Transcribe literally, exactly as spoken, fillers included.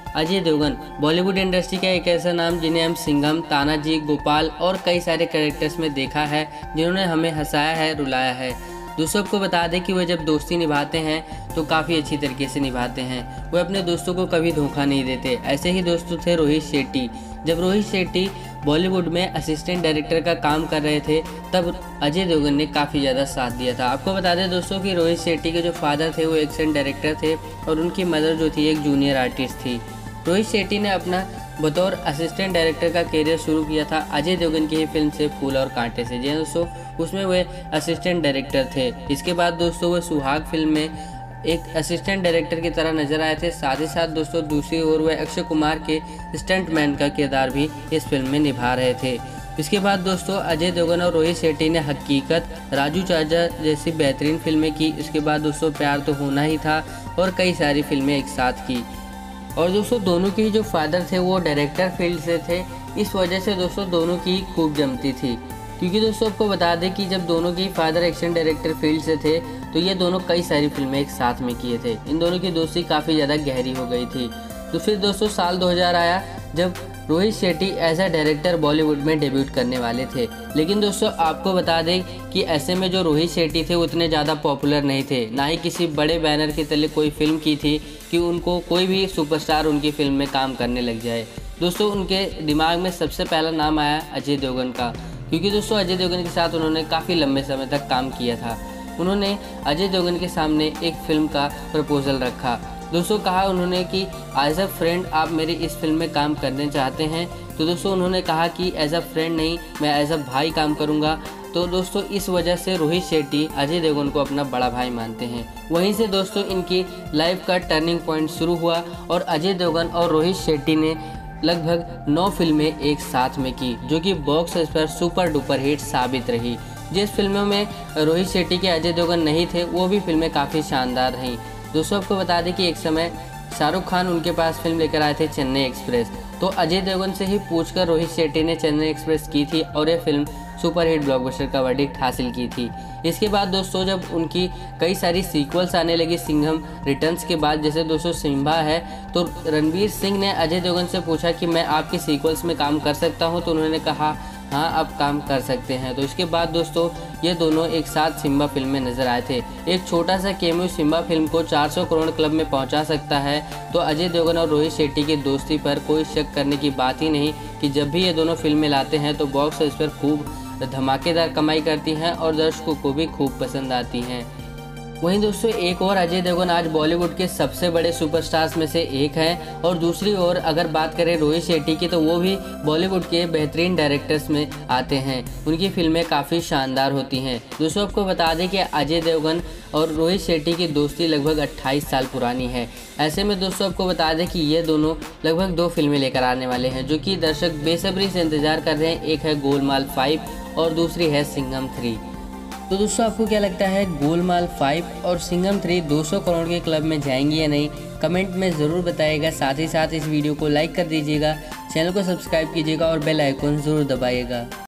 Ajay Devgan Bollywood industry का एक ऐसा नाम जिन्हें हम सिंघम, तानाजी, गोपाल और कई सारे कैरेक्टर्स में देखा है, जिन्होंने हमें हंसाया है, रुलाया है। दोस्तों आपको बता दें कि वह जब दोस्ती निभाते हैं तो काफ़ी अच्छी तरीके से निभाते हैं। वह अपने दोस्तों को कभी धोखा नहीं देते। ऐसे ही दोस्तों थे रोहित शेट्टी। जब रोहित शेट्टी बॉलीवुड में असिस्टेंट डायरेक्टर का काम कर रहे थे तब अजय देवगन ने काफ़ी ज़्यादा साथ दिया था। आपको बता दें दोस्तों कि रोहित शेट्टी के जो फादर थे वो एक्शन डायरेक्टर थे और उनकी मदर जो थी एक जूनियर आर्टिस्ट थी। रोहित शेट्टी ने अपना बतौर असिस्टेंट डायरेक्टर का करियर शुरू किया था अजय देवगन की ही फिल्म से फूल और कांटे से। जी दोस्तों, उसमें वे असिस्टेंट डायरेक्टर थे। इसके बाद दोस्तों वे सुहाग फिल्म में एक असिस्टेंट डायरेक्टर की तरह नजर आए थे। साथ ही साथ दोस्तों दूसरी ओर वह अक्षय कुमार के स्टंटमैन का किरदार भी इस फिल्म में निभा रहे थे। इसके बाद दोस्तों अजय देवगन और रोहित शेट्टी ने हकीकत, राजू चाचा जैसी बेहतरीन फिल्में की। इसके बाद दोस्तों प्यार तो होना ही था और कई सारी फिल्में एक साथ की। और दोस्तों दोनों के जो फादर थे वो डायरेक्टर फील्ड से थे। इस वजह से दोस्तों दोनों की खूब जमती थी, क्योंकि दोस्तों आपको बता दें कि जब दोनों के फादर एक्शन डायरेक्टर फील्ड से थे तो ये दोनों कई सारी फिल्में एक साथ में किए थे। इन दोनों की दोस्ती काफ़ी ज़्यादा गहरी हो गई थी। तो फिर दोस्तों साल दो हज़ार आया जब Rohit Shetty as a director Bollywood में डेब्यूट करने वाले थे। लेकिन दोस्तों आपको बता दें कि ऐसे में जो रोहित शेट्टी थे उतने ज़्यादा पॉपुलर नहीं थे, ना ही किसी बड़े बैनर के तले कोई फिल्म की थी कि उनको कोई भी सुपरस्टार उनकी फिल्म में काम करने लग जाए। दोस्तों उनके दिमाग में सबसे पहला नाम आया अजय देवगन का, क्योंकि दोस्तों अजय देवगन के साथ उन्होंने काफ़ी लंबे समय तक काम किया था। उन्होंने अजय देवगन के सामने एक फ़िल्म का प्रपोज़ल रखा। दोस्तों कहा उन्होंने कि एज अ फ्रेंड आप मेरी इस फिल्म में काम करने चाहते हैं। तो दोस्तों उन्होंने कहा कि एज अ फ्रेंड नहीं, मैं एज अ भाई काम करूंगा। तो दोस्तों इस वजह से रोहित शेट्टी अजय देवगन को अपना बड़ा भाई मानते हैं। वहीं से दोस्तों इनकी लाइफ का टर्निंग पॉइंट शुरू हुआ और अजय देवगन और रोहित शेट्टी ने लगभग नौ फिल्में एक साथ में की, जो कि बॉक्स ऑफिस पर सुपर डुपर हिट साबित रही। जिस फिल्मों में रोहित शेट्टी के अजय देवगन नहीं थे वो भी फिल्में काफ़ी शानदार रहीं। दोस्तों आपको बता दें कि एक समय शाहरुख खान उनके पास फिल्म लेकर आए थे चेन्नई एक्सप्रेस। तो अजय देवगन से ही पूछकर रोहित शेट्टी ने चेन्नई एक्सप्रेस की थी और यह फिल्म सुपरहिट ब्लॉकबस्टर का वर्डिक्ट हासिल की थी। इसके बाद दोस्तों जब उनकी कई सारी सीक्वल्स आने लगी सिंघम रिटर्न्स के बाद, जैसे दोस्तों सिम्बा है, तो रणवीर सिंह ने अजय देवगन से पूछा कि मैं आपकी सीक्वल्स में काम कर सकता हूं। तो उन्होंने कहा हाँ आप काम कर सकते हैं। तो इसके बाद दोस्तों ये दोनों एक साथ सिम्बा फिल्म में नजर आए थे। एक छोटा सा कैमियो सिम्बा फिल्म को चार सौ करोड़ क्लब में पहुंचा सकता है। तो अजय देवगन और रोहित शेट्टी की दोस्ती पर कोई शक करने की बात ही नहीं कि जब भी ये दोनों फिल्में लाते हैं तो बॉक्स ऑफिस पर खूब धमाकेदार कमाई करती हैं और दर्शकों को भी खूब पसंद आती हैं। वहीं दोस्तों एक और अजय देवगन आज बॉलीवुड के सबसे बड़े सुपरस्टार्स में से एक हैं और दूसरी ओर अगर बात करें रोहित शेट्टी की तो वो भी बॉलीवुड के बेहतरीन डायरेक्टर्स में आते हैं। उनकी फिल्में काफ़ी शानदार होती हैं। दोस्तों आपको बता दें कि अजय देवगन और रोहित शेट्टी की दोस्ती लगभग अट्ठाईस साल पुरानी है। ऐसे में दोस्तों आपको बता दें कि ये दोनों लगभग दो फिल्में लेकर आने वाले हैं, जो कि दर्शक बेसब्री से इंतजार कर रहे हैं। एक है गोलमाल फाइव और दूसरी है सिंघम थ्री। तो दोस्तों आपको क्या लगता है, गोलमाल फाइव और सिंघम थ्री दो सौ करोड़ के क्लब में जाएंगी या नहीं? कमेंट में ज़रूर बताइएगा। साथ ही साथ इस वीडियो को लाइक कर दीजिएगा, चैनल को सब्सक्राइब कीजिएगा और बेल आइकन ज़रूर दबाइएगा।